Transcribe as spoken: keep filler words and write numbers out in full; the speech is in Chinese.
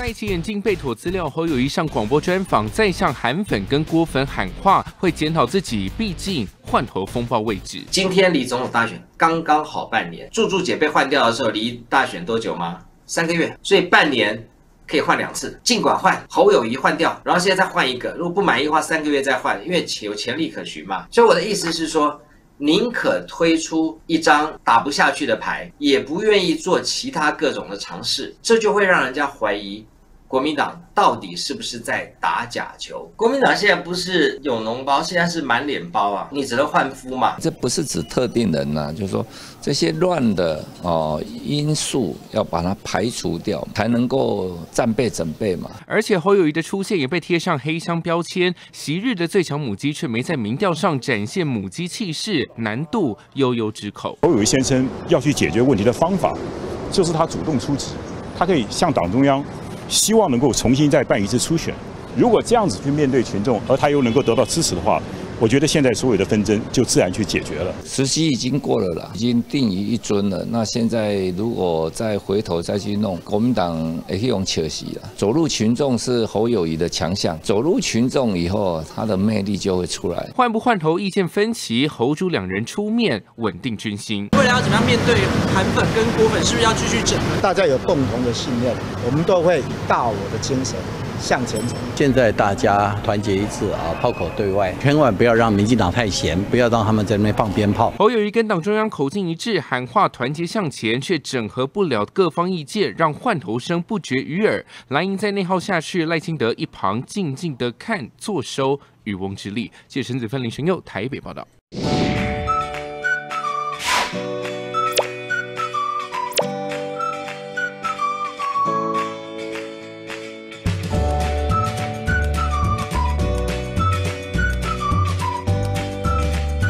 戴起眼镜背妥资料，侯友宜上广播专访，再向韩粉跟郭粉喊话，会检讨自己，毕竟换头风暴未止。 今天离总统大选刚刚好半年，柱柱姐被换掉的时候，离大选多久吗？三个月，所以半年可以换两次，尽管换，侯友宜换掉，然后现在再换一个，如果不满意的话，三个月再换，因为有潜力可循嘛。所以我的意思是说，宁可推出一张打不下去的牌，也不愿意做其他各种的尝试，这就会让人家怀疑国民党到底是不是在打假球？国民党现在不是有脓包，现在是满脸包啊！你只能换肤嘛。 这不是指特定人呐、啊，就是说这些乱的哦因素要把它排除掉，才能够战备整备嘛。 而且侯友宜的出现也被贴上黑箱标签，昔日的最强母鸡却没在民调上展现母鸡气势，难度悠悠之口。 侯友宜先生要去解决问题的方法，就是他主动出击，他可以向党中央。希望能够重新再办一次初选，如果这样子去面对群众，而他又能够得到支持的话，我觉得现在所有的纷争就自然去解决了。 时机已经过了啦，已经定于一尊了。那现在如果再回头再去弄，国民党也可以用缺席了。走入群众是侯友宜的强项，走入群众以后，他的魅力就会出来。 换不换头意见分歧，侯朱两人出面稳定军心。 未来要怎么样面对韩粉跟郭粉，是不是要继续整合？ 大家有共同的信念，我们都会大我的精神向前走。 现在大家团结一致啊，炮口对外，千万不要让民进党太闲，不要让他们在那边放鞭炮。 侯友宜跟党中央口径一致，喊话团结向前，却整合不了各方意见，让换头声不绝于耳。蓝营在内耗下去，赖清德一旁静静的看，坐收渔翁之利。记者陈子芬、林玄佑台北报道。